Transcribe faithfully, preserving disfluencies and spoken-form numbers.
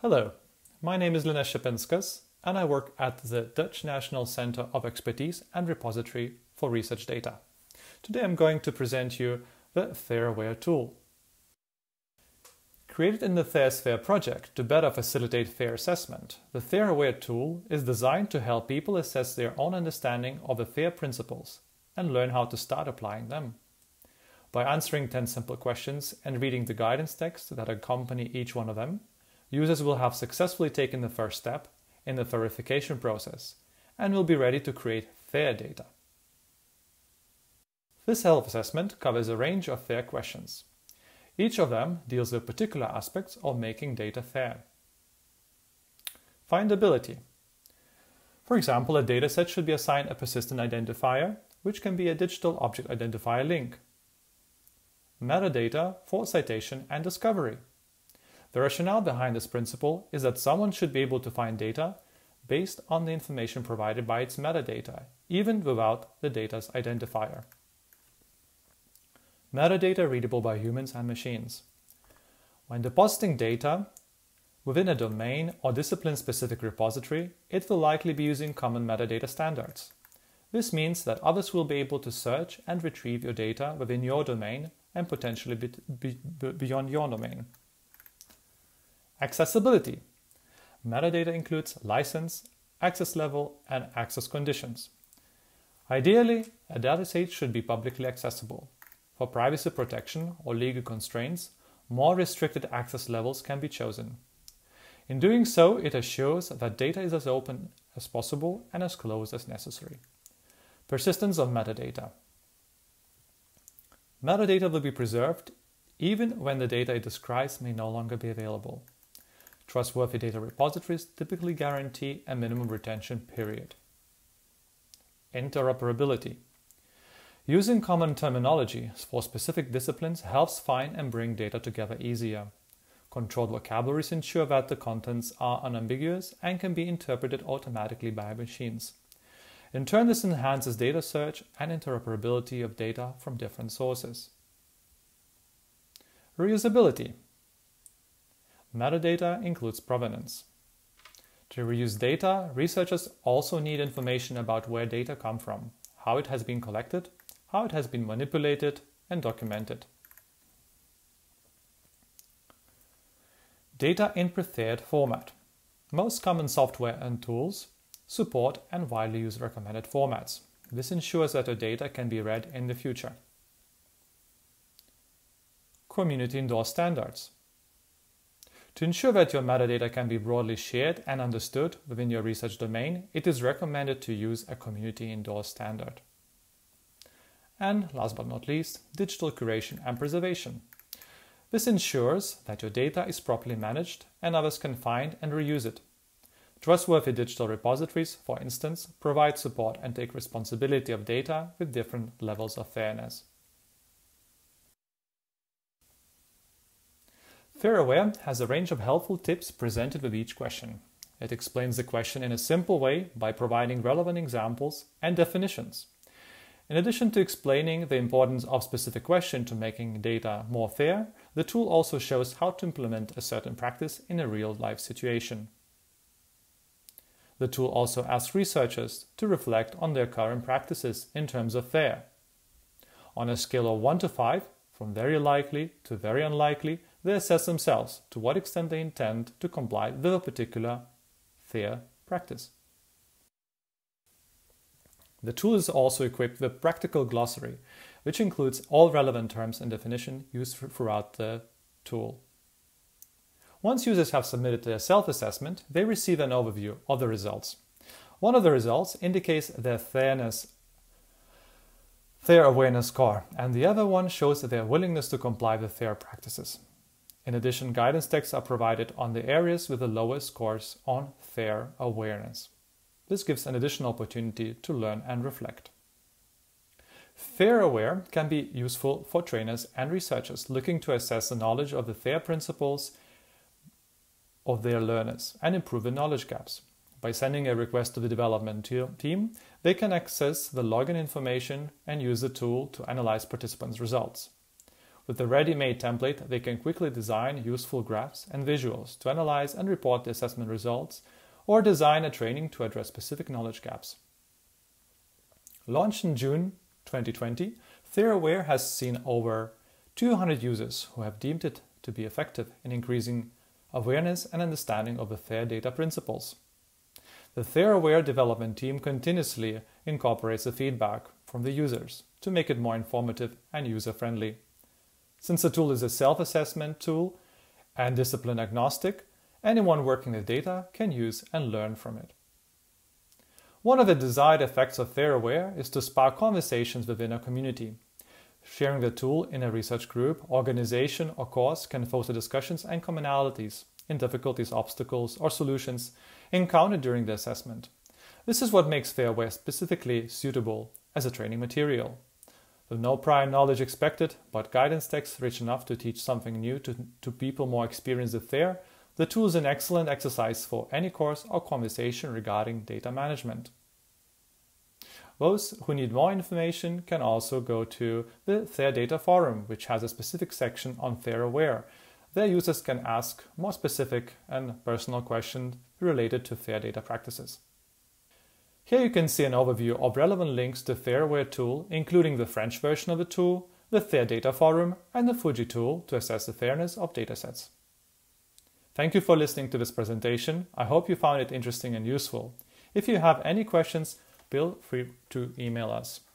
Hello, my name is Linus Schepinskas and I work at the Dutch National Centre of Expertise and Repository for Research Data. Today I'm going to present you the TheorAware tool. Created in the TheorSphere project to better facilitate fair assessment, the TheorAware tool is designed to help people assess their own understanding of the FAIR principles and learn how to start applying them. By answering ten simple questions and reading the guidance text that accompany each one of them, users will have successfully taken the first step in the verification process and will be ready to create FAIR data. This self-assessment covers a range of FAIR questions. Each of them deals with particular aspects of making data fair. Findability. For example, a dataset should be assigned a persistent identifier, which can be a digital object identifier link. Metadata for citation and discovery. The rationale behind this principle is that someone should be able to find data based on the information provided by its metadata, even without the data's identifier. Metadata readable by humans and machines. When depositing data within a domain or discipline-specific repository, it will likely be using common metadata standards. This means that others will be able to search and retrieve your data within your domain and potentially be, be, be beyond your domain. Accessibility. Metadata includes license, access level, and access conditions. Ideally, a dataset should be publicly accessible. For privacy protection or legal constraints, more restricted access levels can be chosen. In doing so, it assures that data is as open as possible and as close as necessary. Persistence of metadata. Metadata will be preserved even when the data it describes may no longer be available. Trustworthy data repositories typically guarantee a minimum retention period. Interoperability. Using common terminology for specific disciplines helps find and bring data together easier. Controlled vocabularies ensure that the contents are unambiguous and can be interpreted automatically by machines. In turn, this enhances data search and interoperability of data from different sources. Reusability. Metadata includes provenance. To reuse data, researchers also need information about where data come from, how it has been collected, how it has been manipulated and documented. Data in preferred format. Most common software and tools support and widely used recommended formats. This ensures that the data can be read in the future. Community endorsed standards. To ensure that your metadata can be broadly shared and understood within your research domain, it is recommended to use a community endorsed standard. And last but not least, digital curation and preservation. This ensures that your data is properly managed and others can find and reuse it. Trustworthy digital repositories, for instance, provide support and take responsibility of data with different levels of fairness. TheorAware has a range of helpful tips presented with each question. It explains the question in a simple way by providing relevant examples and definitions. In addition to explaining the importance of specific question to making data more fair, the tool also shows how to implement a certain practice in a real-life situation. The tool also asks researchers to reflect on their current practices in terms of fair. On a scale of one to five, from very likely to very unlikely, they assess themselves to what extent they intend to comply with a particular fair practice. The tool is also equipped with a practical glossary, which includes all relevant terms and definitions used throughout the tool. Once users have submitted their self-assessment, they receive an overview of the results. One of the results indicates their fairness, fair awareness score, and the other one shows their willingness to comply with fair practices. In addition, guidance texts are provided on the areas with the lowest scores on fair awareness. This gives an additional opportunity to learn and reflect. TheorAware can be useful for trainers and researchers looking to assess the knowledge of the FAIR principles of their learners and improve the knowledge gaps. By sending a request to the development team, they can access the login information and use the tool to analyze participants' results. With the ready-made template, they can quickly design useful graphs and visuals to analyze and report the assessment results, or design a training to address specific knowledge gaps. Launched in June twenty twenty, TheorAware has seen over two hundred users who have deemed it to be effective in increasing awareness and understanding of the Theor data principles. The TheorAware development team continuously incorporates the feedback from the users to make it more informative and user-friendly. Since the tool is a self-assessment tool and discipline agnostic, anyone working with data can use and learn from it. One of the desired effects of TheorAware is to spark conversations within a community. Sharing the tool in a research group, organization, or course can foster discussions and commonalities in difficulties, obstacles, or solutions encountered during the assessment. This is what makes TheorAware specifically suitable as a training material. With no prior knowledge expected, but guidance text rich enough to teach something new to, to people more experienced with Theor, the tool is an excellent exercise for any course or conversation regarding data management. Those who need more information can also go to the Theor Data Forum, which has a specific section on TheorAware. Their users can ask more specific and personal questions related to Theor data practices. Here you can see an overview of relevant links to TheorAware tool, including the French version of the tool, the Theor Data Forum, and the Fuji tool to assess the fairness of datasets. Thank you for listening to this presentation. I hope you found it interesting and useful. If you have any questions, feel free to email us.